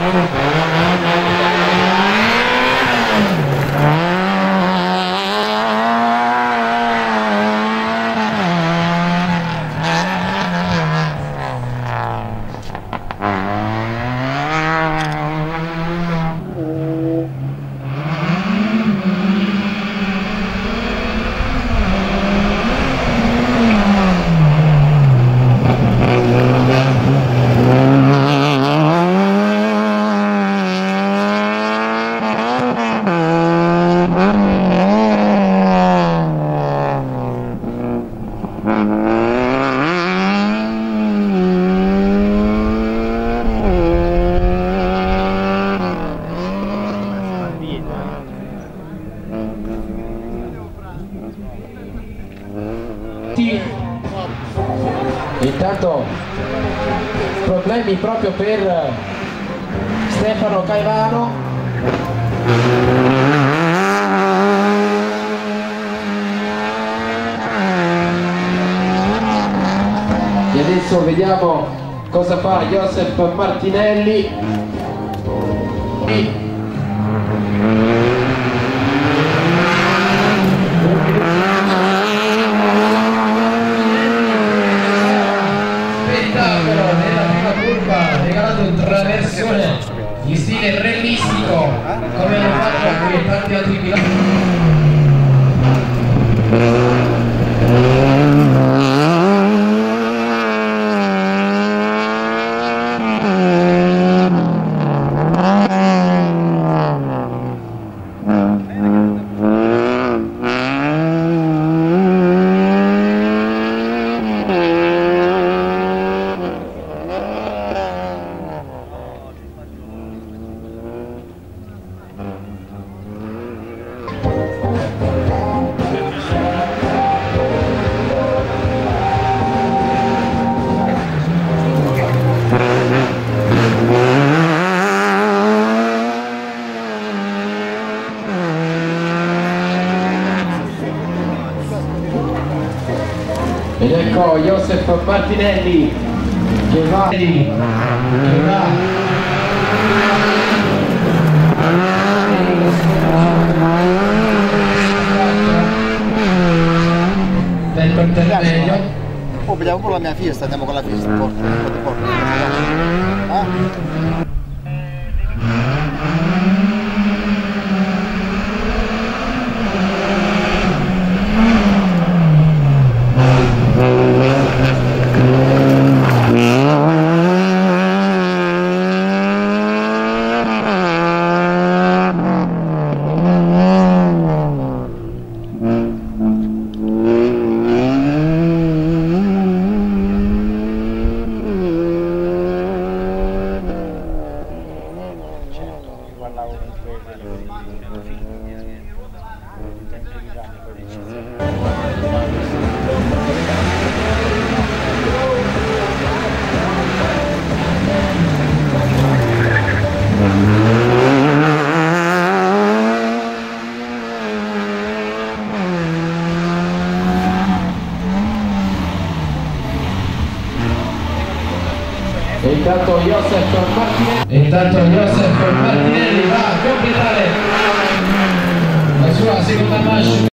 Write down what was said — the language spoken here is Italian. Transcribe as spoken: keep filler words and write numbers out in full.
Intanto problemi proprio per Stefano Caivano. E adesso vediamo cosa fa Joseph Martinelli. Traversione in stile realistico come hanno fatto anche tanti altri piloti. Ed ecco Joseph Martinelli che va, che va del intermedio. Oh, vediamo pure la mia Fiesta, andiamo con la Fiesta, porta, porta, porta. Ah? E intanto Joseph Martinelli, e intanto Joseph Martinelli va a completare la sua seconda manche.